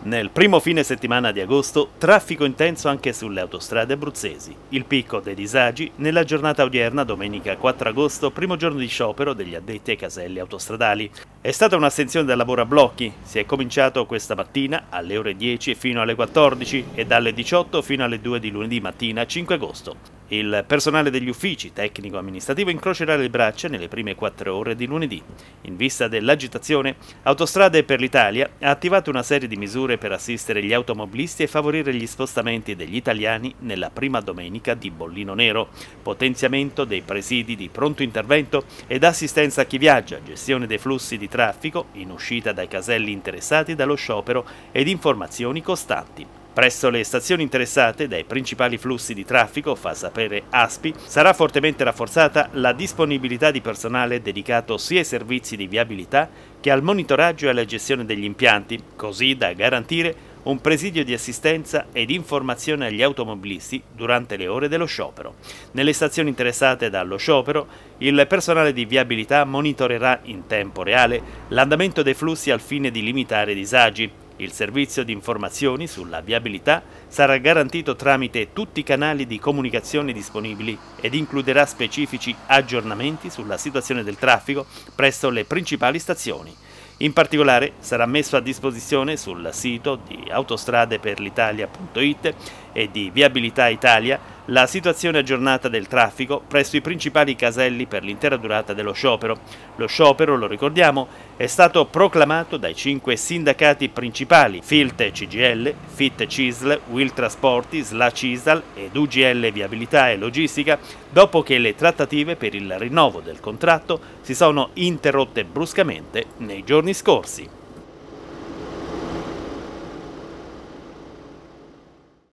Nel primo fine settimana di agosto, traffico intenso anche sulle autostrade abruzzesi. Il picco dei disagi nella giornata odierna, domenica 4 agosto, primo giorno di sciopero degli addetti ai caselli autostradali. È stata un'astensione da lavoro a blocchi. Si è cominciato questa mattina alle ore 10 fino alle 14 e dalle 18 fino alle 2 di lunedì mattina 5 agosto. Il personale degli uffici tecnico-amministrativo incrocerà le braccia nelle prime 4 ore di lunedì. In vista dell'agitazione, Autostrade per l'Italia ha attivato una serie di misure per assistere gli automobilisti e favorire gli spostamenti degli italiani nella prima domenica di bollino nero, potenziamento dei presidi di pronto intervento ed assistenza a chi viaggia, gestione dei flussi di traffico in uscita dai caselli interessati dallo sciopero ed informazioni costanti. Presso le stazioni interessate dai principali flussi di traffico, fa sapere ASPI, sarà fortemente rafforzata la disponibilità di personale dedicato sia ai servizi di viabilità che al monitoraggio e alla gestione degli impianti, così da garantire un presidio di assistenza ed informazione agli automobilisti durante le ore dello sciopero. Nelle stazioni interessate dallo sciopero, il personale di viabilità monitorerà in tempo reale l'andamento dei flussi al fine di limitare i disagi. Il servizio di informazioni sulla viabilità sarà garantito tramite tutti i canali di comunicazione disponibili ed includerà specifici aggiornamenti sulla situazione del traffico presso le principali stazioni. In particolare sarà messo a disposizione sul sito di autostradeperlitalia.it e di Viabilità Italia la situazione aggiornata del traffico presso i principali caselli per l'intera durata dello sciopero. Lo sciopero, lo ricordiamo, è stato proclamato dai 5 sindacati principali FILT CGIL, FIT CISL, Will Trasporti, SLA CISAL ed UGL Viabilità e Logistica, dopo che le trattative per il rinnovo del contratto si sono interrotte bruscamente nei giorni scorsi.